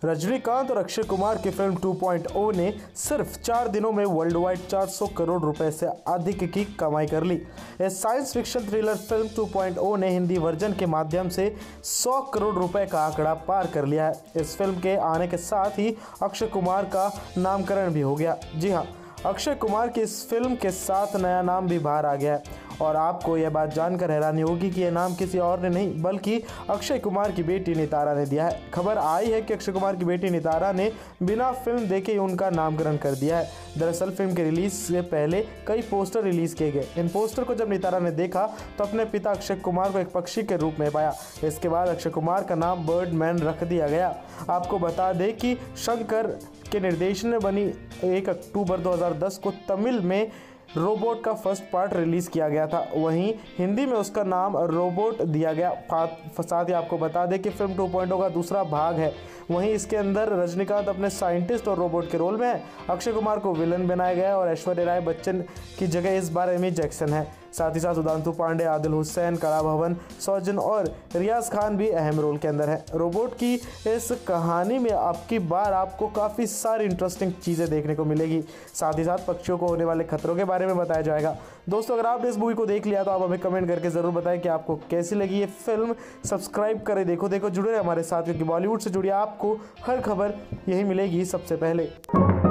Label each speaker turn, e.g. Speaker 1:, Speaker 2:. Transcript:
Speaker 1: रजनीकांत और अक्षय कुमार की फिल्म 2.0 ने सिर्फ 4 दिनों में वर्ल्ड वाइड 400 करोड़ रुपए से अधिक की कमाई कर ली। इस साइंस फिक्शन थ्रिलर फिल्म 2.0 ने हिंदी वर्जन के माध्यम से 100 करोड़ रुपए का आंकड़ा पार कर लिया है। इस फिल्म के आने के साथ ही अक्षय कुमार का नामकरण भी हो गया। जी हाँ, अक्षय कुमार की इस फिल्म के साथ नया नाम भी बाहर आ गया है और आपको यह बात जानकर हैरानी होगी कि यह नाम किसी और ने नहीं बल्कि अक्षय कुमार की बेटी नितारा ने दिया है। खबर आई है कि अक्षय कुमार की बेटी नितारा ने बिना फिल्म देखे ही उनका नामकरण कर दिया है। दरअसल फिल्म के रिलीज से पहले कई पोस्टर रिलीज किए गए। इन पोस्टर को जब नितारा ने देखा तो अपने पिता अक्षय कुमार को एक पक्षी के रूप में पाया। इसके बाद अक्षय कुमार का नाम बर्डमैन रख दिया गया। आपको बता दें कि शंकर के निर्देशन में बनी 1 अक्टूबर 2010 को तमिल में रोबोट का फर्स्ट पार्ट रिलीज किया गया था। वहीं हिंदी में उसका नाम रोबोट दिया गया। साथ ही आपको बता दें कि फिल्म 2.0 का दूसरा भाग है। वहीं इसके अंदर रजनीकांत अपने साइंटिस्ट और रोबोट के रोल में है। अक्षय कुमार को विलन बनाया गया और ऐश्वर्या राय बच्चन की जगह इस बार एमी जैक्सन है। साथ ही साथ सुधांशु पांडे, आदिल हुसैन, कलाभवन, सौजन और रियाज खान भी अहम रोल के अंदर है। रोबोट की इस कहानी में आपकी बार आपको काफ़ी सारी इंटरेस्टिंग चीज़ें देखने को मिलेगी। साथ ही साथ पक्षियों को होने वाले खतरों के बारे में बताया जाएगा। दोस्तों, अगर आपने इस मूवी को देख लिया तो आप हमें कमेंट करके ज़रूर बताएं कि आपको कैसी लगी ये फिल्म। सब्सक्राइब करें, देखो जुड़े रहे हमारे साथ, क्योंकि बॉलीवुड से जुड़ी आपको हर खबर यही मिलेगी सबसे पहले।